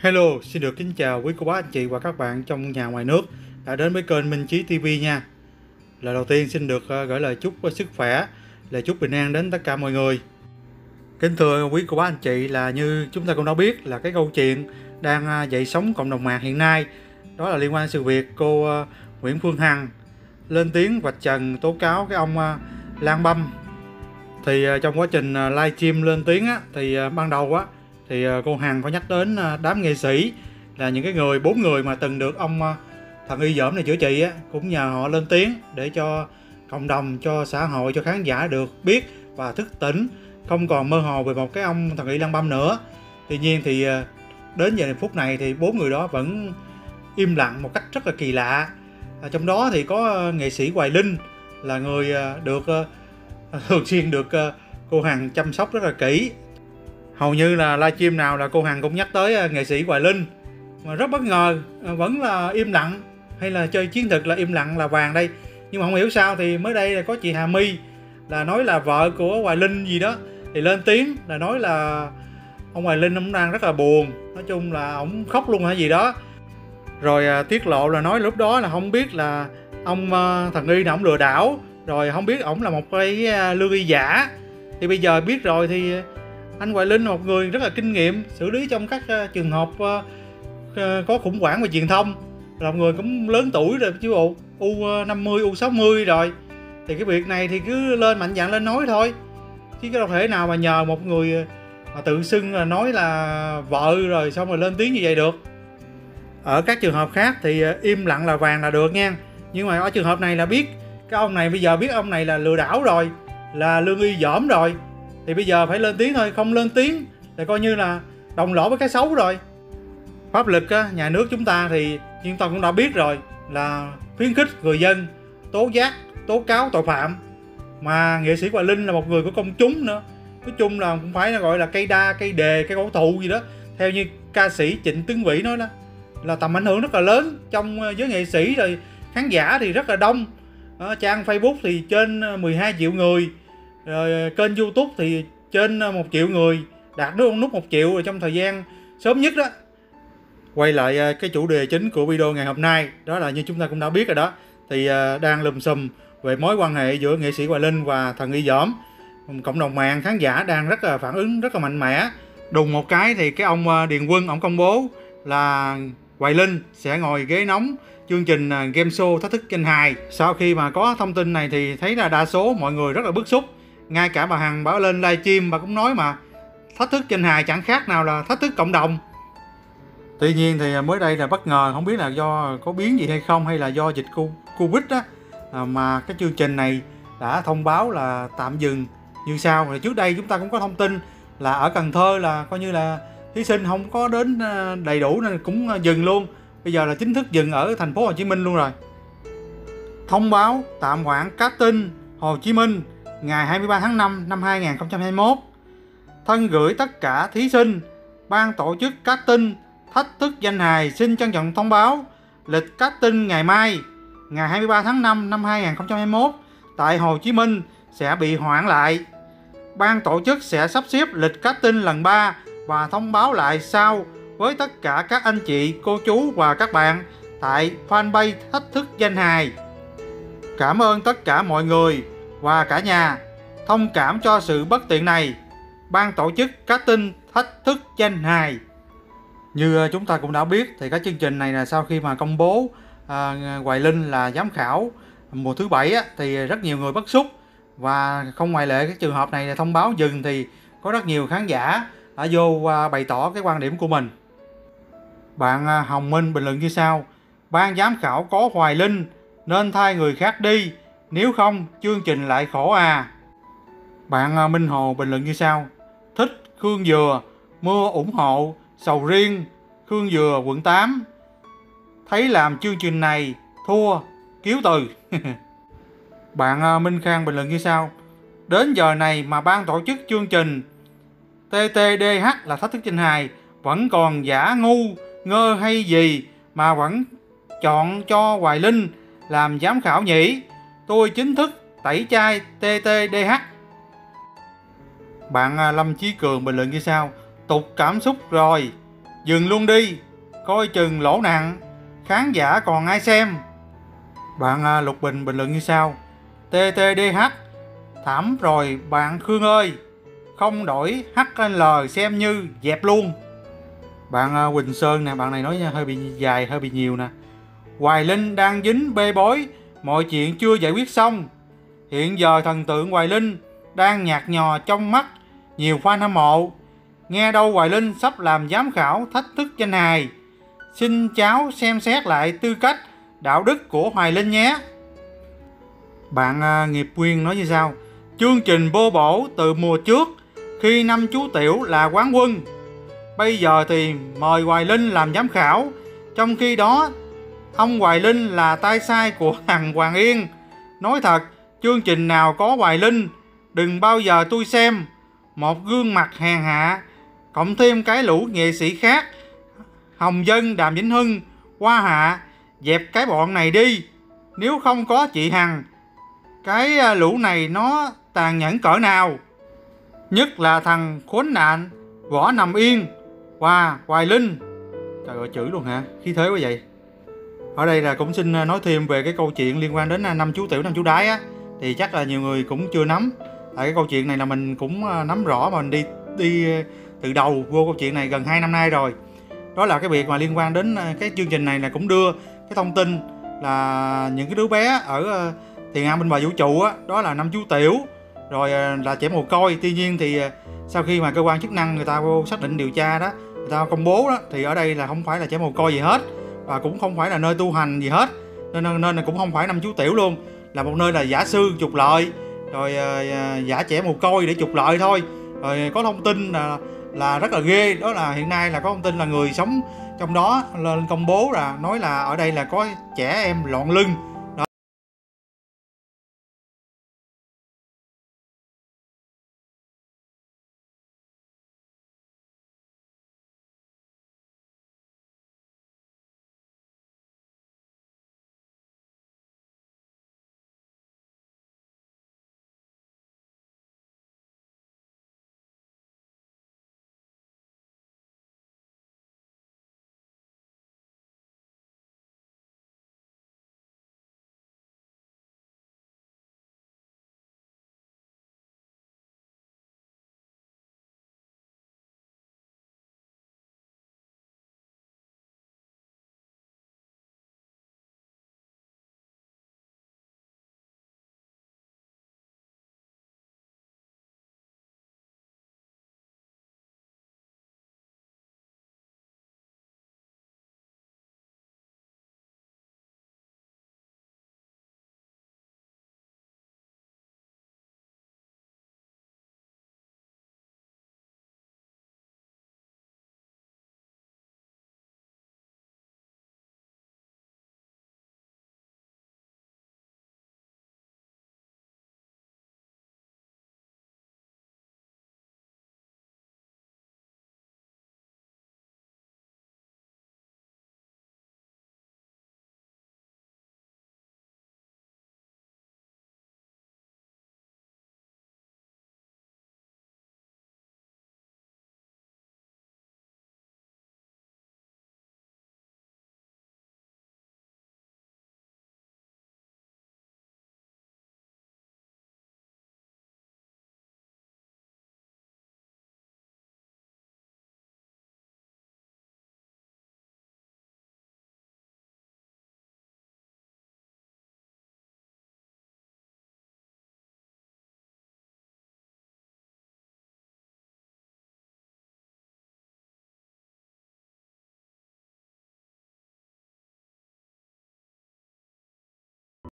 Hello, xin được kính chào quý cô bác anh chị và các bạn trong nhà ngoài nước đã đến với kênh Minh Chí TV nha. Lời đầu tiên xin được gửi lời chúc sức khỏe, lời chúc bình an đến tất cả mọi người. Kính thưa quý cô bác anh chị, là như chúng ta cũng đã biết là cái câu chuyện đang dậy sóng cộng đồng mạng hiện nay, đó là liên quan sự việc cô Nguyễn Phương Hằng lên tiếng vạch trần tố cáo cái ông Lang Băm. Thì trong quá trình livestream lên tiếng á, thì ban đầu á thì cô Hằng có nhắc đến đám nghệ sĩ là những cái người 4 người mà từng được ông thần y dởm này chữa trị á, cũng nhờ họ lên tiếng để cho cộng đồng, cho xã hội, cho khán giả được biết và thức tỉnh, không còn mơ hồ về một cái ông thần y Lang Băm nữa. Tuy nhiên thì đến giờ phút này thì 4 người đó vẫn im lặng một cách rất là kỳ lạ. Trong đó thì có nghệ sĩ Hoài Linh là người được thường xuyên được cô Hằng chăm sóc rất là kỹ. Hầu như là livestream nào là cô Hằng cũng nhắc tới nghệ sĩ Hoài Linh, mà rất bất ngờ vẫn là im lặng, hay là chơi chiến thuật là im lặng là vàng đây. Nhưng mà không hiểu sao thì mới đây là có chị Hà My là nói là vợ của Hoài Linh gì đó thì lên tiếng là nói là ông Hoài Linh ông đang rất là buồn, nói chung là ông khóc luôn hay gì đó. Rồi tiết lộ là nói lúc đó là không biết là ông thần y nào ông lừa đảo, rồi không biết ổng là một cái lương y giả. Thì bây giờ biết rồi thì anh Hoài Linh là một người rất là kinh nghiệm xử lý trong các trường hợp có khủng hoảng về truyền thông, là một người cũng lớn tuổi rồi chứ bộ U50, U60 rồi, thì cái việc này thì cứ lên mạnh dạn lên nói thôi, chứ đâu thể nào mà nhờ một người mà tự xưng là nói là vợ rồi xong rồi lên tiếng như vậy được. Ở các trường hợp khác thì im lặng là vàng là được nha, nhưng mà ở trường hợp này là biết cái ông này, bây giờ biết ông này là lừa đảo rồi, là lương y dởm rồi, thì bây giờ phải lên tiếng thôi. Không lên tiếng thì coi như là đồng lõa với cái xấu rồi. Pháp luật á, nhà nước chúng ta thì chúng ta cũng đã biết rồi, là khuyến khích người dân tố giác, tố cáo tội phạm. Mà nghệ sĩ Hoài Linh là một người của công chúng nữa, nói chung là cũng phải là gọi là cây đa, cây đề, cây cổ thụ gì đó. Theo như ca sĩ Trịnh Tuấn Vĩ nói đó, là tầm ảnh hưởng rất là lớn trong giới nghệ sĩ, rồi khán giả thì rất là đông. Trang Facebook thì trên 12 triệu người, rồi kênh YouTube thì trên 1 triệu người, đạt đến nút 1 triệu rồi trong thời gian sớm nhất đó. Quay lại cái chủ đề chính của video ngày hôm nay, đó là như chúng ta cũng đã biết rồi đó, thì đang lùm xùm về mối quan hệ giữa nghệ sĩ Hoài Linh và thần y dởm. Cộng đồng mạng, khán giả đang rất là phản ứng rất là mạnh mẽ. Đùng một cái thì cái ông Điền Quân ông công bố là Hoài Linh sẽ ngồi ghế nóng chương trình game show Thách Thức Danh Hài. Sau khi mà có thông tin này thì thấy là đa số mọi người rất là bức xúc. Ngay cả bà Hằng bà lên livestream bà cũng nói mà Thách Thức Danh Hài chẳng khác nào là thách thức cộng đồng. Tuy nhiên thì mới đây là bất ngờ, không biết là do có biến gì hay không, hay là do dịch Covid á, mà cái chương trình này đã thông báo là tạm dừng như sau. Thì trước đây chúng ta cũng có thông tin là ở Cần Thơ là coi như là thí sinh không có đến đầy đủ nên cũng dừng luôn. Bây giờ là chính thức dừng ở thành phố Hồ Chí Minh luôn rồi. Thông báo tạm hoãn casting Hồ Chí Minh ngày 23 tháng 5 năm 2021. Thân gửi tất cả thí sinh, ban tổ chức casting Thách Thức Danh Hài xin trân trọng thông báo lịch casting ngày mai, ngày 23 tháng 5 năm 2021 tại Hồ Chí Minh sẽ bị hoãn lại. Ban tổ chức sẽ sắp xếp lịch casting lần 3 và thông báo lại sau với tất cả các anh chị, cô chú và các bạn tại fanpage Thách Thức Danh Hài. Cảm ơn tất cả mọi người và cả nhà thông cảm cho sự bất tiện này. Ban tổ chức casting Thách Thức Danh Hài. Như chúng ta cũng đã biết thì cái chương trình này là sau khi mà công bố Hoài Linh là giám khảo mùa thứ 7 á, thì rất nhiều người bức xúc. Và không ngoại lệ cái trường hợp này là thông báo dừng thì có rất nhiều khán giả đã vô bày tỏ cái quan điểm của mình. Bạn Hồng Minh bình luận như sau: ban giám khảo có Hoài Linh nên thay người khác đi, nếu không chương trình lại khổ à. Bạn Minh Hồ bình luận như sau: thích Khương Dừa, mưa ủng hộ sầu riêng Khương Dừa quận 8, thấy làm chương trình này thua kiếu từ. Bạn Minh Khang bình luận như sau: đến giờ này mà ban tổ chức chương trình TTDH là Thách Thức Danh Hài vẫn còn giả ngu ngơ hay gì mà vẫn chọn cho Hoài Linh làm giám khảo nhỉ. Tôi chính thức tẩy chay TTDH. Bạn Lâm Chí Cường bình luận như sau: tục cảm xúc rồi, Dừng luôn đi, coi chừng lỗ nặng, khán giả còn ai xem. Bạn Lục Bình bình luận như sau: TTDH, thảm rồi bạn Khương ơi, không đổi HL xem như dẹp luôn. Bạn Quỳnh Sơn nè, bạn này nói hơi bị dài, hơi bị nhiều nè. Hoài Linh đang dính bê bối, mọi chuyện chưa giải quyết xong. Hiện giờ thần tượng Hoài Linh đang nhạt nhòa trong mắt nhiều fan hâm mộ. Nghe đâu Hoài Linh sắp làm giám khảo thách thức danh hài. Xin cháu xem xét lại tư cách đạo đức của Hoài Linh nhé. Bạn Nghiệp Quyên nói như sau: chương trình bô bổ từ mùa trước khi năm chú Tiểu là quán quân, bây giờ thì mời Hoài Linh làm giám khảo, trong khi đó ông Hoài Linh là tay sai của thằng Hoàng Yên. Nói thật, chương trình nào có Hoài Linh đừng bao giờ tôi xem. Một gương mặt hèn hạ, cộng thêm cái lũ nghệ sĩ khác, Hồng Dân, Đàm Vĩnh Hưng, Hoa Hạ, dẹp cái bọn này đi. Nếu không có chị Hằng, cái lũ này nó tàn nhẫn cỡ nào. Nhất là thằng khốn nạn Võ Nằm Yên và Hoài Linh. Trời ơi, chửi luôn hả? Khí thế quá vậy. Ở đây là cũng xin nói thêm về cái câu chuyện liên quan đến năm chú Tiểu năm chú Đái á, thì chắc là nhiều người cũng chưa nắm. Tại cái câu chuyện này là mình cũng nắm rõ, mà mình đi từ đầu vô câu chuyện này gần 2 năm nay rồi. Đó là cái việc mà liên quan đến cái chương trình này là cũng đưa cái thông tin là những cái đứa bé ở Thiền An Bên Bờ Vũ Trụ á, đó là năm chú Tiểu, rồi là trẻ mồ côi. Tuy nhiên thì sau khi mà cơ quan chức năng người ta vô xác định điều tra đó, người ta công bố đó, thì ở đây là không phải là trẻ mồ côi gì hết, và cũng không phải là nơi tu hành gì hết, nên là cũng không phải năm chú Tiểu luôn, là một nơi là giả sư trục lợi, rồi giả trẻ mồ côi để trục lợi thôi. Rồi có thông tin là rất là ghê, đó là hiện nay là có thông tin là người sống trong đó lên công bố là nói là ở đây là có trẻ em loạn lưng